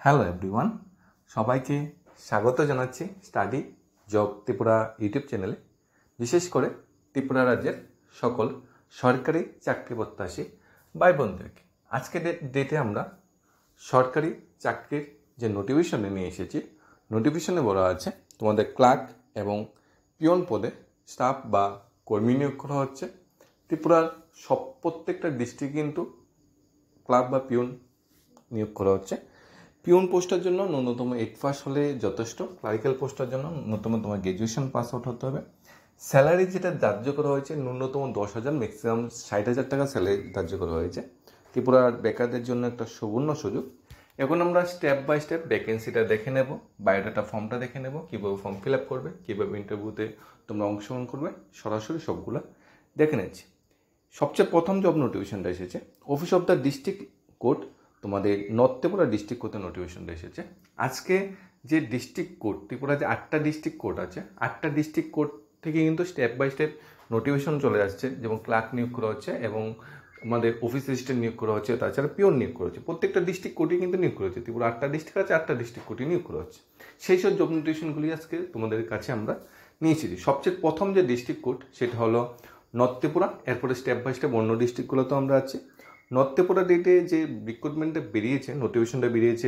Hello everyone, সবাইকে স্বাগত জানাচ্ছি স্টাডি জব ত্রিপুরা ইউটিউব চ্যানেলে। বিশেষ করে ত্রিপুরা রাজ্যের সকল সরকারি চাকরি প্রত্যাশী ভাই বোনদেরকে আজকে ডেটে আমরা সরকারি চাকরির যে নোটিফিকেশনে নিয়ে এসেছি, নোটিফিকেশনে বলা আছে তোমাদের ক্লার্ক এবং পিয়ন পদে স্টাফ বা কর্মী নিয়োগ করা হচ্ছে। ত্রিপুরার প্রত্যেকটা ডিস্ট্রিক্ট কিন্তু ক্লার্ক বা পিয়ন নিয়োগ করা হচ্ছে। পিওন পোস্টের জন্য ন্যূনতম 8 পাস হলে যথেষ্ট। ক্লারিক্যাল পোস্টের জন্য ন্যূনতম তোমার গ্র্যাজুয়েশন পাস আউট হতে হবে। স্যালারি যেটা ধার্য করা হয়েছে ন্যূনতম 10,000, ম্যাক্সিমাম 60,000 টাকা স্যালারি ধার্য করা হয়েছে। ত্রিপুরার বেকারদের জন্য একটা সুবর্ণ সুযোগ। এখন আমরা স্টেপ বাই স্টেপ ভ্যাকেন্সিটা দেখে নেব, বায়োডাটা ফর্মটা দেখে নেব, কীভাবে ফর্ম ফিল আপ করবে, কীভাবে ইন্টারভিউতে তোমরা অংশগ্রহণ করবে, সরাসরি সবগুলো দেখে নিচ্ছি। সবচেয়ে প্রথম জব নোটিফিকেশনটা এসেছে office of the district court, তোমাদের নর্থ ত্রিপুরা ডিস্ট্রিক্ট কোর্টে নোটিফিকেশনটা এসেছে। আজকে যে ডিস্ট্রিক্ট কোর্ট, ত্রিপুরা যে 8টা ডিস্ট্রিক্ট কোর্ট আছে, 8টা ডিস্ট্রিক্ট কোর্ট থেকে কিন্তু স্টেপ বাই স্টেপ নোটিফিকেশন চলে আসছে, যেমন ক্লার্ক নিয়োগ করা হচ্ছে এবং আমাদের অফিস অ্যাসিস্ট্যান্ট নিয়োগ করা হচ্ছে, তাছাড়া পিওন নিয়োগ করা হচ্ছে। প্রত্যেকটা ডিস্ট্রিক্ট কোর্টই কিন্তু নিয়োগ করা হচ্ছে। ত্রিপুরা 8টা ডিস্ট্রিক্ট আছে, 8টা ডিস্ট্রিক্ট কোর্টই নিয়োগ করা হচ্ছে। সেই সব জব নোটিফিকেশনগুলি আজকে তোমাদের কাছে আমরা নিয়ে এসেছি। সবচেয়ে প্রথম যে ডিস্ট্রিক্ট কোর্ট সেটা হলো নর্থ ত্রিপুরা, এরপরে স্টেপ বাই স্টেপ অন্য ডিস্ট্রিক্টগুলোতেও আমরা আছি। নর্থ ত্রিপুরা ডেটে যে রিক্রুটমেন্টটা বেরিয়েছে, নোটিফিকেশনটা বেরিয়েছে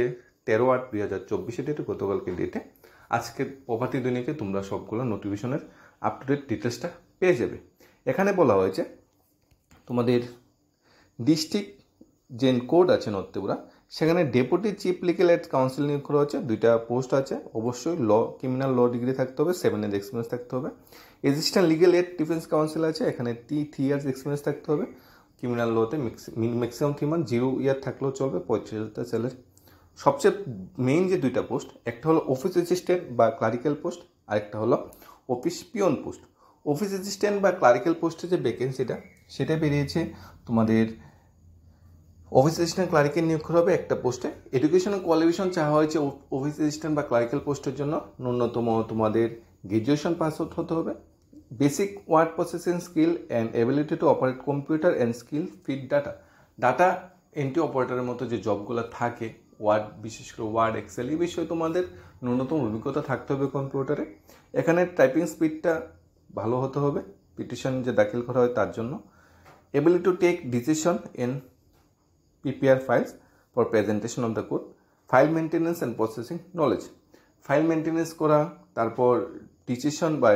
13/8/2024 ডেটে, গতকালকে ডেটে। আজকের প্রভাতী দৈনিকে তোমরা সবগুলো নোটিফিকেশনের আপ টু ডেট ডিটেলসটা পেয়ে যাবে। এখানে বলা হয়েছে তোমাদের ডিস্ট্রিক্ট যে কোড আছে নর্থ ত্রিপুরা, সেখানে deputy chief legal aid counsel নিয়োগ করা হচ্ছে। 2টা পোস্ট আছে। অবশ্যই ক্রিমিনাল ল ডিগ্রি থাকতে হবে, 7 years এক্সপিরিয়েন্স থাকতে হবে। Assistant legal aid defence counsel আছে, এখানে 3 years এক্সপিরিয়েন্স থাকতে হবে। ক্রিমিনাল লতে ম্যাক্সিমাম 3 months, 0 year থাকলেও চলবে, 35,000 স্যালারি। সবচেয়ে মেইন যে 2টা পোস্ট, একটা হলো অফিস অ্যাসিস্ট্যান্ট বা ক্লারিক্যাল পোস্ট, আর একটা হলো office peon post. Office assistant বা ক্লারিক্যাল পোস্টের যে ভ্যাকেন্সিটা সেটা বেরিয়েছে তোমাদের অফিস অ্যাসিস্ট্যান্ট ক্লারিক্যাল নিয়োগ করা হবে একটা পোস্টে। এডুকেশনাল কোয়ালিফিকেশন চাওয়া হয়েছে অফিস অ্যাসিস্ট্যান্ট বা ক্লারিক্যাল পোস্টের জন্য ন্যূনতম তোমাদের গ্র্যাজুয়েশন পাস আউট হতে হবে। Basic word processing skill and ability to operate computer and skill feed data entry অপারেটরের মতো যে জবগুলো থাকে, ওয়ার্ড, বিশেষ করে ওয়ার্ড, এক্সেল, এই বিষয়ে তোমাদের ন্যূনতম অভিজ্ঞতা থাকতে হবে কম্পিউটারে। এখানে টাইপিং স্পিডটা ভালো হতে হবে পিটিশন যে দাখিল করা হয় তার জন্য। Ability to take decision in PPR files for presentation of the court, file maintenance and processing knowledge, file maintenance করা, তারপর ডিসিশন বা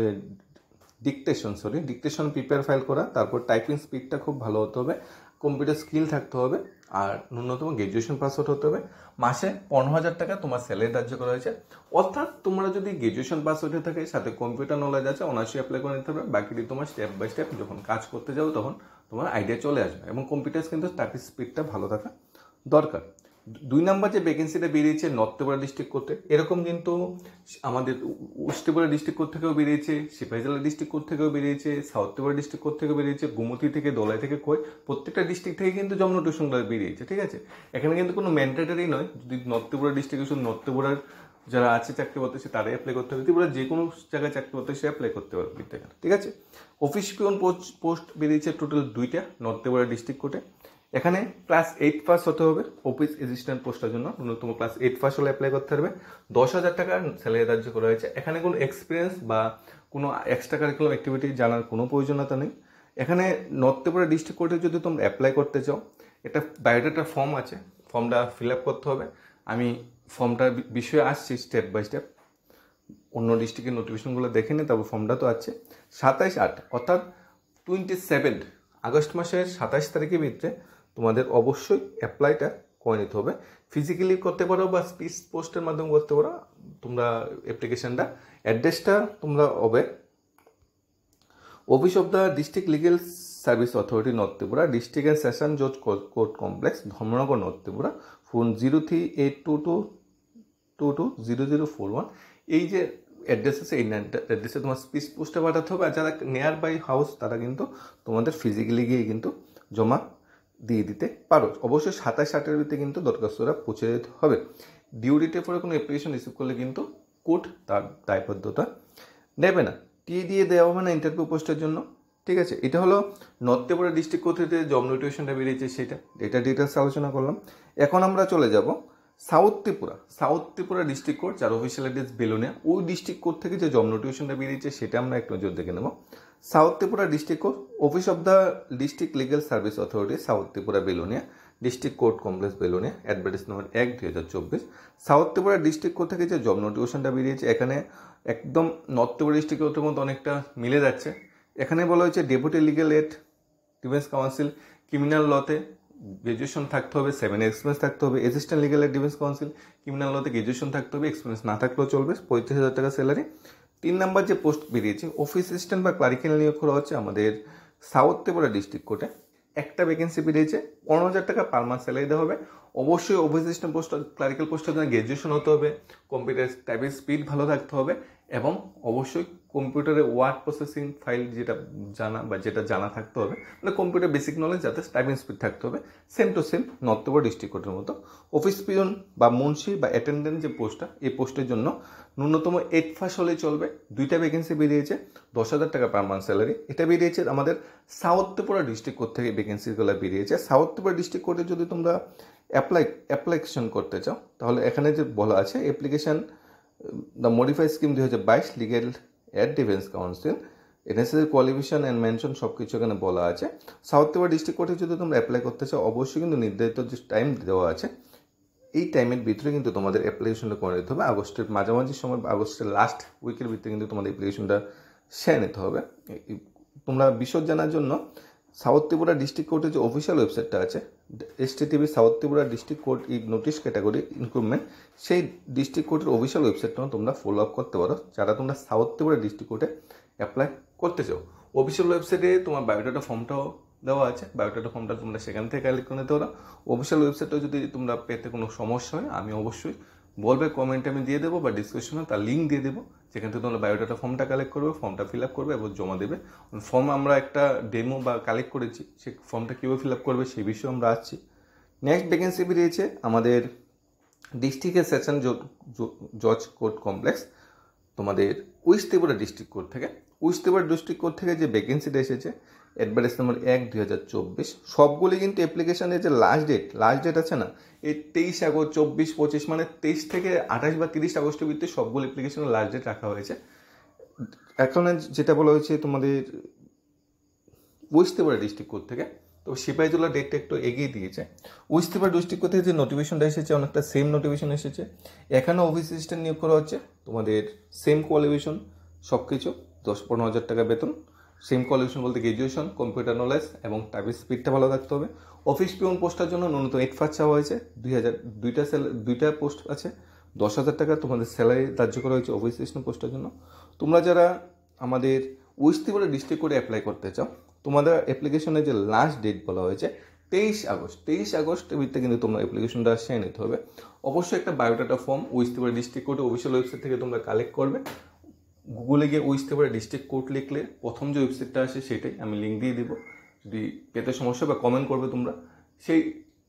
ডিকটেশন প্রিপেয়ার ফাইল করা, তারপর টাইপিং স্পিডটা খুব ভালো হতে হবে, কম্পিউটার স্কিল থাকতে হবে, আর ন্যূনতম গ্র্যাজুয়েশন পাস আউট হতে হবে। মাসে 15,000 টাকা তোমার স্যালারি ধার্য করা হয়েছে। অর্থাৎ তোমরা যদি গ্র্যাজুয়েশন পাস আউট হয়ে থাকে, সাথে কম্পিউটার নলেজ আছে, অনার্সই অ্যাপ্লাই করে নিতে হবে। বাকিটি তোমার স্টেপ বাই স্টেপ যখন কাজ করতে যাও তখন তোমার আইডিয়া চলে আসবে। এবং কম্পিউটার কিন্তু টাইপিং স্পিডটা ভালো থাকা দরকার। 2 নম্বর যে ভ্যাকেন্সিটা বেরিয়েছে নর্থ ত্রিপুরা ডিস্ট্রিক্ট কোর্টে, এরকম কিন্তু আমাদের ওয়েস্ট ত্রিপুরা ডিস্ট্রিক্ট কোর্ট থেকেও বেরিয়েছে, সিপাহীজলা ডিস্ট্রিক্ট কোর্ট থেকেও বেরিয়েছে, সাউথ ত্রিপুরা ডিস্ট্রিক্ট কোর্ট থেকেও বেরিয়েছে, গুমতি থেকে, দলাই থেকে, প্রত্যেকটা ডিস্ট্রিক্ট থেকে কিন্তু জব নোটিফিকেশনগুলো বেরিয়েছে। ঠিক আছে, এখানে কিন্তু কোনো ম্যান্ডেটরি নয়। যদি নর্থ ত্রিপুরা ডিস্ট্রিক্টে শুধু নর্থ ত্রিপুরার যারা আছে চাকরি করতেছে তারাই অ্যাপ্লাই করতে হবে। ত্রিপুরা যে কোনো জায়গায় চাকরি করতে সে অ্যাপ্লাই করতে পারবে বিদ্যালয়। ঠিক আছে, অফিস পিয়ন পোস্ট বেরিয়েছে টোটাল 2টা নর্থ ত্রিপুরা ডিস্ট্রিক্ট কোর্টে। এখানে ক্লাস 8 পাস হতে হবে অফিস অ্যাসিস্ট্যান্ট পোস্টের জন্য। ন্যূনতম ক্লাস 8 পাস হলে অ্যাপ্লাই করতে হবে। 10,000 টাকা স্যালারি ধার্য করা হয়েছে। এখানে কোনো এক্সপিরিয়েন্স বা কোনো এক্সট্রা কারিকুলাম অ্যাক্টিভিটি জানার কোনো প্রয়োজনীয়তা নেই। এখানে নর্থ ত্রিপুরা ডিস্ট্রিক্ট কোর্টে যদি তোমরা অ্যাপ্লাই করতে চাও, একটা বায়োডাটা ফর্ম আছে, ফর্মটা ফিল আপ করতে হবে। আমি ফর্মটার বিষয়ে আসছি স্টেপ বাই স্টেপ। অন্য ডিস্ট্রিক্টের নোটিফিকেশনগুলো দেখে নিই, তারপর ফর্মটা তো আছে। 27/8 অর্থাৎ 27 আগস্ট মাসের 27 তারিখের ভিতরে তোমাদের অবশ্যই অ্যাপ্লাইটা করে নিতে হবে। ফিজিক্যালি করতে পারো বা স্পিড পোস্টের মাধ্যমে করতে পারো তোমরা অ্যাপ্লিকেশনটা। অ্যাড্রেসটা তোমরা হবে office of the district legal service authority north Tripura, district and session জজ court complex, Dharmanagar, north Tripura. Phone 0382220041। এই যে অ্যাড্রেস আছে, এই অ্যাড্রেসে তোমার স্পিড পোস্টে পাঠাতে হবে। আর যারা নিয়ার বাই হাউস তারা কিন্তু তোমাদের ফিজিক্যালি গিয়ে কিন্তু জমা দিয়ে দিতে পারো। অবশ্যই 27/8 ভিতরে কিন্তু দরখাস্তরা পৌঁছে দিতে হবে। ডিউ ডেটের পরে কোনো অ্যাপ্লিকেশন রিসিভ করলে কিন্তু কোর্ট তার দায়বদ্ধতা নেবে না। দিয়ে দেওয়া হবে না ইন্টারভিউ পোস্টের জন্য। ঠিক আছে, এটা হলো নর্থ ত্রিপুরা ডিস্ট্রিক্ট কোর্ট থেকে জব নোটিফিকেশনটা বেরিয়েছে, সেটা এটা ডিটেলস আলোচনা করলাম। এখন আমরা চলে যাব সাউথ ত্রিপুরা ডিস্ট্রিক্ট কোড, যার অফিসিয়াল অ্যাড্রেস বেলোনিয়া, ওই ডিস্ট্রিক্ট কোড থেকে যে জব নোটিফিকেশনটা বেরিয়েছে সেটা আমরা এক নজর দেখে নেব। South Tripura district court, office of the district legal service authority, south Tripura Belonia, district court complex Belonia, advertise number 1/2024। South Tripura district court থেকে যে জব নোটিফিকেশনটা বেরিয়েছে এখানে একদম নর্থ ত্রিপুরা ডিস্ট্রিক্ট কোর্টের মতো অনেকটা মিলে যাচ্ছে। এখানে বলা হয়েছে deputy legal aid defence counsel, criminal লতে গ্র্যাজুয়েশন থাকতে হবে, 7 এক্সপিরিয়েন্স থাকতে হবে। Assistant legal aid defence counsel, criminal লতে গ্র্যাজুয়েশন থাকতে হবে, এক্সপিরিয়েন্স না থাকলেও চলবে, 35,000 টাকা স্যালারি। 3 নাম্বার যে পোস্ট বেরিয়েছে অফিস অ্যাসিস্ট্যান্ট বা ক্লারিক্যাল নিয়োগ করা হচ্ছে আমাদের সাউথ ত্রিপুরা ডিস্ট্রিক্ট কোর্টে। একটা ভ্যাকেন্সি বেরিয়েছে, 15,000 টাকা পার মান্থ স্যালারি দেওয়া হবে। অবশ্যই অফিস অ্যাসিস্ট্যান্ট পোস্ট, ক্লারিক্যাল পোস্টের জন্য গ্র্যাজুয়েশন হতে হবে, কম্পিউটার টাইপের স্পিড ভালো থাকতে হবে এবং অবশ্যই কম্পিউটারে ওয়ার্ড প্রসেসিং ফাইল যেটা জানা থাকতে হবে, মানে কম্পিউটার বেসিক নলেজ যাতে টাইপিং স্পিড থাকতে হবে। Same to same north Tripura district কোর্টের মতো। অফিস পিয়ন বা মুন্সি বা অ্যাটেন্ডেন্ট যে পোস্টটা, এই পোস্টের জন্য ন্যূনতম 8 পাস হলেই চলবে। 2টা ভ্যাকেন্সি বেরিয়েছে, 10,000 টাকা পার মান্থ স্যালারি। এটা বেরিয়েছে আমাদের সাউথ ত্রিপুরা ডিস্ট্রিক্ট কোর্ট থেকে ভ্যাকেন্সিগুলো বেরিয়েছে। সাউথ ত্রিপুরা ডিস্ট্রিক্ট কোর্টে যদি তোমরা অ্যাপ্লিকেশন করতে চাও তাহলে এখানে যে বলা আছে application the modify scheme 2022 legal aid defence counsel, necessary qualification and mention সব কিছু এখানে বলা আছে। সাউথ ত্রিপুরা ডিস্ট্রিক্ট কোর্টে যদি তোমরা অ্যাপ্লাই করতে চাও অবশ্যই কিন্তু নির্ধারিত যে টাইম দেওয়া আছে এই টাইমের ভিতরে কিন্তু তোমাদের অ্যাপ্লিকেশনটা করে নিতে হবে। আগস্টের মাঝামাঝি সময় বা আগস্টের লাস্ট উইকের ভিতরে কিন্তু তোমাদের অ্যাপ্লিকেশনটা সেরে নিতে হবে। তোমরা বিশদ জানার জন্য সাউথ ত্রিপুরা ডিস্ট্রিক্ট কোর্টের যে অফিসিয়াল ওয়েবসাইটটা আছে HTTP south Tripura district court e notice category increment, সেই ডিস্ট্রিক্ট কোর্টের অফিসিয়াল ওয়েবসাইটটাও তোমরা ফলো আপ করতে পারো যারা তোমরা সাউথ ত্রিপুরা ডিস্ট্রিক্ট কোর্টে অ্যাপ্লাই করতে চাও। অফিসিয়াল ওয়েবসাইটে তোমার বায়োডাটা ফর্মটাও দেওয়া আছে, বায়োডাটা ফর্মটা তোমরা সেখান থেকে কালেক্ট করে নিতে পারো। অফিসিয়াল ওয়েবসাইটটা যদি তোমরা পেতে কোনো সমস্যা হয় আমি অবশ্যই বলবে, কমেন্টে আমি দিয়ে দেবো বা ডিসক্রিপশনে তার লিঙ্ক দিয়ে দেবো, যেখান থেকে তোমরা বায়োডাটা ফর্মটা কালেক্ট করবে, ফর্মটা ফিল আপ করবে এবং জমা দেবে। ফর্ম আমরা একটা ডেমো বা কালেক্ট করেছি, সেই ফর্মটা কীভাবে ফিল আপ করবে সেই বিষয়ে আমরা আসছি। নেক্সট ভ্যাকেন্সি বেরিয়েছে আমাদের ডিস্ট্রিক্টের সেশন জজ কোর্ট কমপ্লেক্স, তোমাদের ওয়েস্ট ত্রিপুরা ডিস্ট্রিক্ট কোর্ট থেকে। ওয়েস্ট ত্রিপুরা ডিস্ট্রিক্ট কোর্ট থেকে যে ভ্যাকেন্সিটা এসেছে অ্যাডভার্টাইজ নম্বর 1/2024, সবগুলি কিন্তু অ্যাপ্লিকেশনের যে লাস্ট ডেট আছে না, এই 23 আগস্ট 24-25 মানে 23 থেকে 28 বা 30 আগস্টের ভিতরে সবগুলো অ্যাপ্লিকেশনের লাস্ট ডেট রাখা হয়েছে। এখন যেটা বলা হয়েছে তোমাদের ওয়েস্ট ত্রিপুরা ডিস্ট্রিক্ট কোর্ট থেকে, তো সিপাহীজলা ডেটটা একটু এগিয়ে দিয়েছে। ওয়েস্ট ত্রিপুরা ডিস্ট্রিক্ট কোর্ট থেকে যে নোটিফিকেশনটা এসেছে অনেকটা সেম নোটিফিকেশন এসেছে। এখানেও অফিস অ্যাসিস্ট্যান্ট নিয়োগ করা হচ্ছে, তোমাদের সেম কোয়ালিফিকেশন সব কিছু, 10-15,000 টাকা বেতন। সেম কোয়ালিফিকেশন বলতে গ্র্যাজুয়েশন, কম্পিউটার নলেজ এবং টাইপিং স্পিডটা ভালো থাকতে হবে। অফিস পিয়ন পোস্টের জন্য ন্যূনতম 8 পাস চাওয়া হয়েছে। 2টা পোস্ট আছে, 10,000 টাকা তোমাদের স্যালারি ধার্য করা হয়েছে অফিস অ্যাসিস্ট্যান্ট পোস্টের জন্য। তোমরা যারা আমাদের ওয়েস্ট ত্রিপুরা ডিস্ট্রিক্ট কোর্টে অ্যাপ্লাই করতে চাও, তোমাদের অ্যাপ্লিকেশনের যে লাস্ট ডেট বলা হয়েছে 23 আগস্টের ভিতরে কিন্তু তোমরা অ্যাপ্লিকেশনটা সেরে নিতে হবে। অবশ্যই একটা biodata form west Tripura district কোর্টে অফিসিয়াল ওয়েবসাইট থেকে তোমরা কালেক্ট করবে। গুগলে গিয়ে ওয়েস্ট ত্রিপুরা ডিস্ট্রিক্ট কোর্ট লিখলে প্রথম যে ওয়েবসাইটটা আসে সেটাই আমি লিঙ্ক দিয়ে দিব, যদি পেতে সমস্যা বা কমেন্ট করবে তোমরা, সেই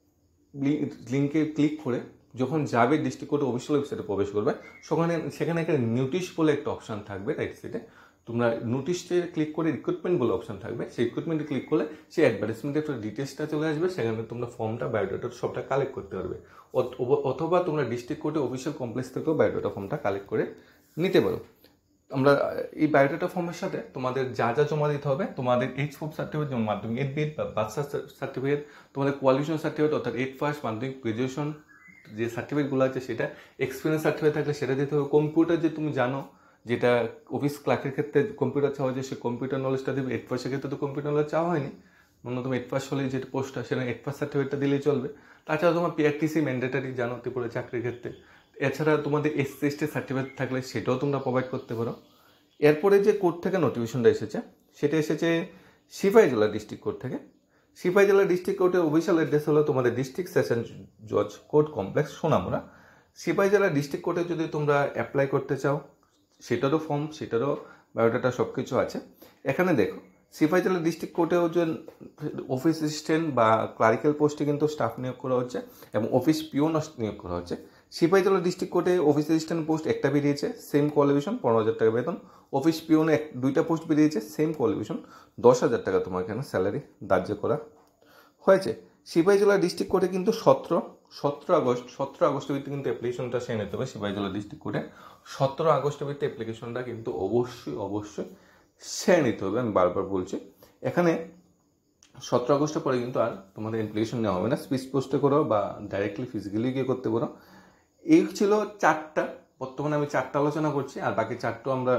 লিঙ্কে ক্লিক করে যখন যাবে ডিস্ট্রিক্ট কোর্টে অফিসিয়াল ওয়েবসাইটে প্রবেশ করবে সেখানে একটা নোটিশ বলে একটা অপশান থাকবে রাইট সাইডে, তোমরা নোটিশে ক্লিক করে রিক্রুটমেন্ট বলে অপশান থাকবে, সেই রিক্রুটমেন্টে ক্লিক করলে সেই অ্যাডভার্টাইজমেন্টের একটা ডিটেলসটা চলে আসবে, সেখানে তোমরা ফর্মটা বায়োডাটা সবটা কালেক্ট করতে পারবে। অথবা তোমরা ডিস্ট্রিক্ট কোর্টে অফিসিয়াল কমপ্লেক্স থেকেও বায়োডাটা ফর্মটা কালেক্ট করে নিতে পারো। আমরা এই বায়োডাটা ফর্মের সাথে তোমাদের যা জমা দিতে হবে, তোমাদের H4 সার্টিফিকেট যেমন মাধ্যমিক 8 বিট বা বার্থ সার্টিফিকেট, তোমাদের কোয়ালিফিকেশন সার্টিফিকেট অর্থাৎ 8 পাস, মাধ্যমিক, গ্র্যাজুয়েশন যে সার্টিফিকেটগুলো আছে সেটা, এক্সপিরিয়েন্স সার্টিফিকেট থাকলে সেটা দিতে হবে। কম্পিউটার যে তুমি জানো, যেটা অফিস ক্লার্কের ক্ষেত্রে কম্পিউটার চাওয়া যায়, সে কম্পিউটার নলেজটা দেবে। 8 পাসের ক্ষেত্রে তো কম্পিউটার নলেজ চাওয়া হয়নি, ন্যূনতম 8 পাস হলে যে পোস্টটা সেটা 8 পাস সার্টিফিকেটটা দিলেই চলবে। তাছাড়া তোমার PRTC ম্যান্ডেটারি জানো ত্রিপুরা চাকরির ক্ষেত্রে। এছাড়া তোমাদের SC/ST সার্টিফিকেট থাকলে সেটাও তোমরা প্রোভাইড করতে পারো। এরপরে যে কোর্ট থেকে নোটিফিকেশনটা এসেছে সেটা এসেছে সিপাহীজলা ডিস্ট্রিক্ট কোর্ট থেকে। সিপাহীজলা ডিস্ট্রিক্ট কোর্টের অফিসিয়াল অ্যাড্রেস হলো তোমাদের ডিস্ট্রিক্ট সেশন জজ court complex Sonamura. Sepahijala district কোর্টে যদি তোমরা অ্যাপ্লাই করতে চাও সেটারও ফর্ম, সেটারও বায়োডাটা সব কিছু আছে। এখানে দেখো সিপাহীজলা ডিস্ট্রিক্ট কোর্টেও যে অফিস অ্যাসিস্ট্যান্ট বা ক্লারিক্যাল পোস্টে কিন্তু স্টাফ নিয়োগ করা হচ্ছে এবং অফিস পিওন নিয়োগ করা হচ্ছে। সিপাহীজলা ডিস্ট্রিক্ট কোর্টে অফিস অ্যাসিস্ট্যান্ট পোস্ট একটা বেরিয়েছে, সেম কোয়ালিফিকেশন, 15,000 টাকা বেতন। অফিস পিওনে 2টা পোস্ট বেরিয়েছে, সেম কোয়ালিফিকেশন, 10,000 টাকা তোমার এখানে স্যালারি ধার্য করা হয়েছে। সিপাহীজলা ডিস্ট্রিক্ট কোর্টে কিন্তু 17 17 আগস্টের ভিত্তিতে কিন্তু অ্যাপ্লিকেশনটা সেরে নিতে হবে সিপাহীজলা ডিস্ট্রিক্ট কোর্টে। 17 আগস্টের ভিত্তিতে অ্যাপ্লিকেশনটা কিন্তু অবশ্যই সেরে নিতে হবে। আমি বারবার বলছি, এখানে 17 আগস্টের পরে কিন্তু আর তোমাদের অ্যাপ্লিকেশন নেওয়া হবে না। স্পিড পোস্টে করো বা ডাইরেক্টলি ফিজিক্যালি গিয়ে করতে পারো। এই ছিল 4টা, বর্তমানে আমি 4টা আলোচনা করছি, আর বাকি 4টাও আমরা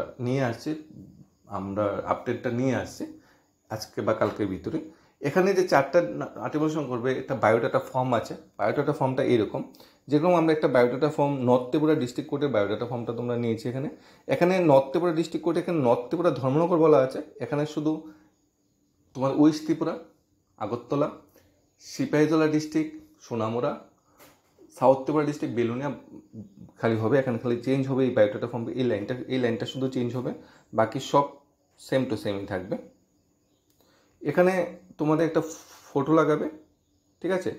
আপডেটটা নিয়ে আসছি আজকে বা কালকের ভিতরে। এখানে যে 4টা আর্টিকুলেশন করবে, একটা বায়োডাটা ফর্ম আছে। বায়োডাটা ফর্মটা এইরকম, যেরকম আমরা একটা biodata form north Tripura district কোর্টের বায়োডাটা ফর্মটা তোমরা নিয়েছি। এখানে নর্থ ত্রিপুরা ডিস্ট্রিক্ট কোর্টে এখানে নর্থ ত্রিপুরা ধর্মনগর বলা আছে। এখানে শুধু তোমার west Tripura, Agartala, Sepahijala district, Sonamura, south Tripura district Belonia খালি হবে। এখানে খালি চেঞ্জ হবে এই বায়োডাটা ফর্ম, এই লাইনটা শুধু চেঞ্জ হবে, বাকি সব সেম টু সেমই থাকবে। এখানে তোমাদের একটা ফটো লাগাবে, ঠিক আছে।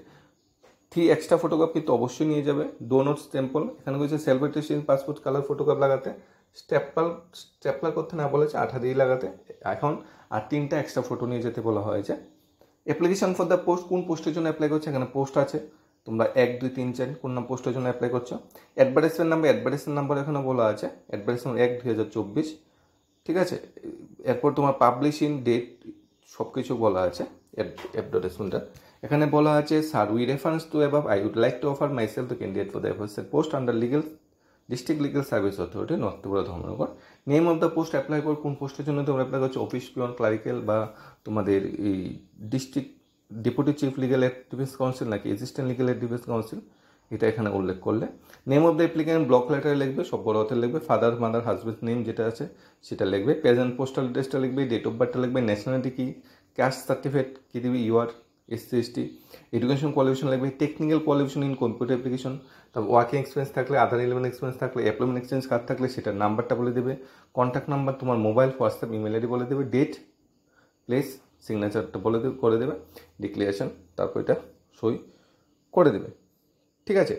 3 এক্সট্রা ফটোগ্রাফ কিন্তু অবশ্যই নিয়ে যাবে। ডোনোট স্ট্যাম্পল, এখানে বলছে self attestation passport colour photograph লাগাতে, স্ট্যাপলার করতে না বলেছে, আঠা দিয়ে লাগাতে। এখন আর 3টা এক্সট্রা ফটো নিয়ে যেতে বলা হয়েছে। অ্যাপ্লিকেশন ফর দ্য পোস্ট, কোন পোস্টের জন্য অ্যাপ্লাই করছে, এখানে পোস্ট আছে, তোমরা 1, 2, 3, 4 কোন পোস্টের জন্য অ্যাপ্লাই করছো। অ্যাডভার্টাইজমেন্ট নাম্বার এখানে বলা আছে, অ্যাডভার্টাইজমেন্ট 1/2024, ঠিক আছে। এরপর তোমার পাবলিশিং ডেট সব কিছু বলা আছে অ্যাডভার্টাইজমেন্টটা। এখানে বলা আছে, sir with reference to above I would like to offer myself the candidate for the aforesaid post under district legal service authority north Tripura Dharmanagar. Name of the post apply করো, কোন পোস্টের জন্য তোমরা অ্যাপ্লাই করছো, অফিস পিয়ন, ক্লারিক্যাল, বা তোমাদের এই district deputy chief legal aid defence counsel নাকি assistant legal aid defence counsel, এটা এখানে উল্লেখ করলে। Name of the applicant block লেটারে লিখবে, সব বড় হাতে লিখবে। ফাদার মাদার হাজব্যান্ড নেম যেটা আছে সেটা লিখবে। প্রেজেন্ট পোস্টাল অ্যাড্রেসটা লিখবে, ডেট অফ বার্থটা লিখবে, ন্যাশনালিটি কি, ক্যাস্ট সার্টিফিকেট কি দিবি, UR SC ST, education qualification লাগবে, technical qualification in computer application, তারপর ওয়ার্কিং এক্সপিরিয়েন্স থাকলে, আদার রিলেভেন্ট এক্সপিরিয়েন্স থাকলে, এমপ্লয়মেন্ট এক্সচেঞ্জ কার্ড থাকলে সেটার নাম্বারটা বলে দেবে, কন্ট্যাক্ট নাম্বার, তোমার মোবাইল, হোয়াটসঅ্যাপ, ইমেল আইডি বলে দেবে, ডেট, প্লেস, সিগনেচারটা করে দেবে, ডিক্লারেশন, তারপর এটা সই করে দেবে, ঠিক আছে।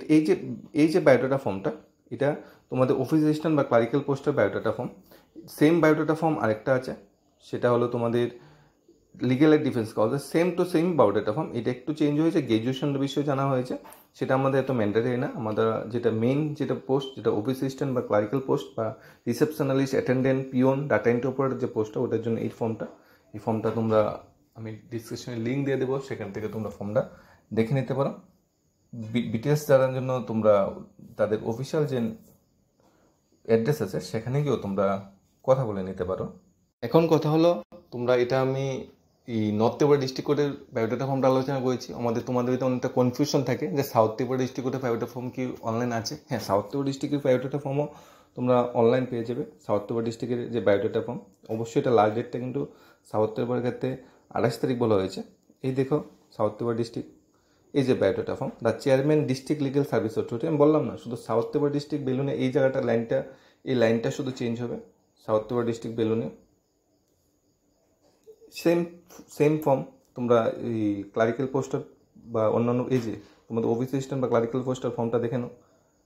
এই যে বায়োডাটা ফর্মটা, এটা তোমাদের অফিস অ্যাসিস্ট্যান্ট বা ক্লারিক্যাল পোস্টের biodata form. Same biodata form আরেকটা আছে, সেটা হলো তোমাদের legal aid defence counsel, same to same biodata form. এটা একটু চেঞ্জ হয়েছে, গ্র্যাজুয়েশনের বিষয়ে জানা হয়েছে, সেটা আমাদের এত ম্যান্ডেটরি না। আমাদের যেটা পোস্ট, যেটা অফিস অ্যাসিস্ট্যান্ট বা ক্লারিক্যাল পোস্ট বা receptionist, attendant, peon, data entry operator যে পোস্টটা, ওটার জন্য এই ফর্মটা তোমরা, আমি ডিসক্রিপশনে লিঙ্ক দিয়ে দেবো, সেখান থেকে তোমরা ফর্মটা দেখে নিতে পারো। ডিটেলস জানার জন্য তোমরা তাদের অফিসিয়াল যে অ্যাড্রেস আছে সেখানে গিয়েও তোমরা কথা বলে নিতে পারো। এখন কথা হলো, তোমরা এটা আমি এই নর্থ ত্রিপুরা ডিস্ট্রিক্ট কোর্টের বায়োডাটা ফর্মটা আলোচনা করেছি। তোমাদের ভিতরে অনেকটা কনফিউশন থাকে যে সাউথ ত্রিপুরা ডিস্ট্রিক্ট কোর্টের বায়োডাটা ফর্ম কি অনলাইন আছে। হ্যাঁ, সাউথ ত্রিপুরা ডিস্ট্রিক্টের বায়োডাটা ফর্মও তোমরা অনলাইন পেয়ে যাবে। সাউথ ত্রিপুরা ডিস্ট্রিক্টের যে বায়োডাটা ফর্ম, অবশ্যই এটা লাস্ট ডেটটা কিন্তু সাউথ ত্রিপুরার ক্ষেত্রে 28 তারিখ বলা হয়েছে। এই দেখো সাউথ ত্রিপুরা ডিস্ট্রিক্ট, এই যে biodata form, the chairman district legal service authority. আমি বললাম না, শুধু সাউথ ত্রিপুরা ডিস্ট্রিক্ট বেলুনে এই জায়গাটা এই লাইনটা শুধু চেঞ্জ হবে। সাউথ ত্রিপুরা ডিস্ট্রিক্ট বেলুনে সেম ফর্ম তোমরা এই ক্লারিক্যাল পোস্টার বা অন্যান্য এই যে তোমাদের অফিস অ্যাসিস্ট্যান্ট বা ক্লারিক্যাল পোস্টার ফর্মটা দেখে নাও,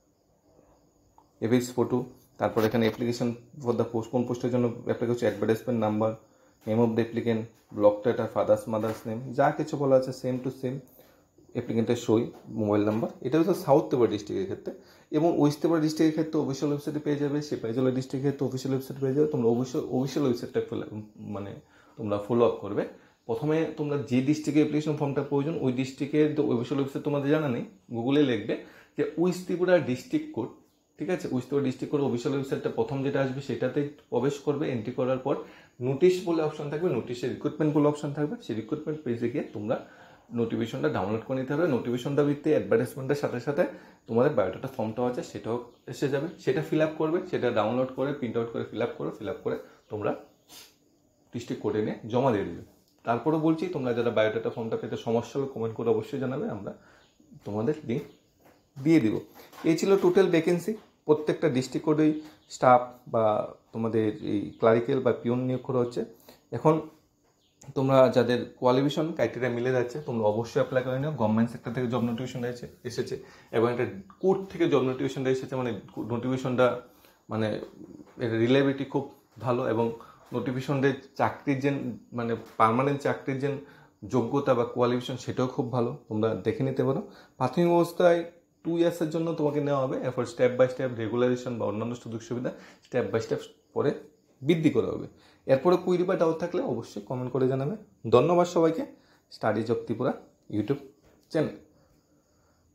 এভিস ফটো, তারপর এখানে অ্যাপ্লিকেশন ফর দ্য পোস্ট, কোন পোস্টের জন্য অ্যাপ্লাই করছে, advertisement number, name of the applicant, block letter, mother's name, যা কিছু বলা আছে সেম টু সেম, অ্যাপ্লিকেন্টের সই, মোবাইল নাম্বার। এটা হচ্ছে সাউথ ত্রিপুরা ডিস্ট্রিক্টের ক্ষেত্রে। এবং ওয়েস্ট ত্রিপুরা ডিস্ট্রিক্টের ক্ষেত্রে অফিসিয়াল ওয়েবসাইটে পেয়ে যাবে, সিপাহীজলা ডিস্ট্রিক্টের ক্ষেত্রে অফিসিয়াল ওয়েবসাইট পেয়ে যাবে। তোমরা অফিসিয়াল ওয়েবসাইটটা তোমরা ফলো আপ করবে। প্রথমে তোমরা যে ডিস্ট্রিক্টের অ্যাপ্লিকেশন ফর্মটা প্রয়োজন, ওই ডিস্ট্রিক্টের অফিসিয়াল ওয়েবসাইট তোমাদের জানা নেই, গুগলে লিখবে যে ওয়েস্ট ত্রিপুরা ডিস্ট্রিক্ট কোড, ঠিক আছে। West Tripura district court official ওয়েবসাইটটা প্রথম যেটা আসবে সেটাতে প্রবেশ করবে। এন্ট্রি করার পর নোটিশ বলে অপশন থাকবে, নোটিশে রিক্রুটমেন্ট বলে অপশন থাকবে। সেই রিক্রুটমেন্ট পেজে গিয়ে তোমরা নোটিফিকেশনটা ডাউনলোড করে নিতে হবে। নোটিফিকেশনটা ভিত্তিতে অ্যাডভার্টাইজমেন্টের সাথে সাথে তোমাদের বায়োডাটা ফর্মটাও আছে, সেটাও এসে যাবে। সেটা ফিল আপ করবে, সেটা ডাউনলোড করে প্রিন্ট আউট করে ফিল আপ করে তোমরা ডিস্ট্রিক্ট কোর্টে নিয়ে জমা দিয়ে দেবে। তারপরেও বলছি, তোমরা যারা বায়োডাটা ফর্মটা পেতে সমস্যা হলে কমেন্ট করে অবশ্যই জানাবে, আমরা তোমাদের লিঙ্ক দিয়ে দিব। এই ছিল টোটাল ভ্যাকেন্সি। প্রত্যেকটা ডিস্ট্রিক্ট কোর্টেই স্টাফ বা তোমাদের এই ক্লারিক্যাল বা পিওন নিয়োগ করা হচ্ছে। এখন তোমরা যাদের কোয়ালিফিকেশন ক্রাইটেরিয়া মিলে যাচ্ছে, তোমরা অবশ্যই অ্যাপ্লাই করে নিও। গভর্নমেন্ট সেক্টর থেকে জব নোটিফিকেশনটা এসেছে এবং একটা কোর্ট থেকে জব নোটিফিকেশনটা এসেছে। নোটিফিকেশনটা এর রিলায়েবিলিটি খুব ভালো এবং নোটিফিকেশনদের চাকরির যে পার্মানেন্ট চাকরির যে যোগ্যতা বা কোয়ালিফিকেশন সেটাও খুব ভালো, তোমরা দেখে নিতে পারো। প্রাথমিক অবস্থায় 2 ইয়ার্সের জন্য তোমাকে নেওয়া হবে, এরপর স্টেপ বাই স্টেপ রেগুলারেশন বা অন্যান্য সুযোগ সুবিধা স্টেপ বাই স্টেপ পরে বৃদ্ধি করা হবে। এরপরে কুইরি বা ডাউট থাকলে অবশ্যই কমেন্ট করে জানাবে। ধন্যবাদ সবাইকে। Study job Tripura YouTube channel.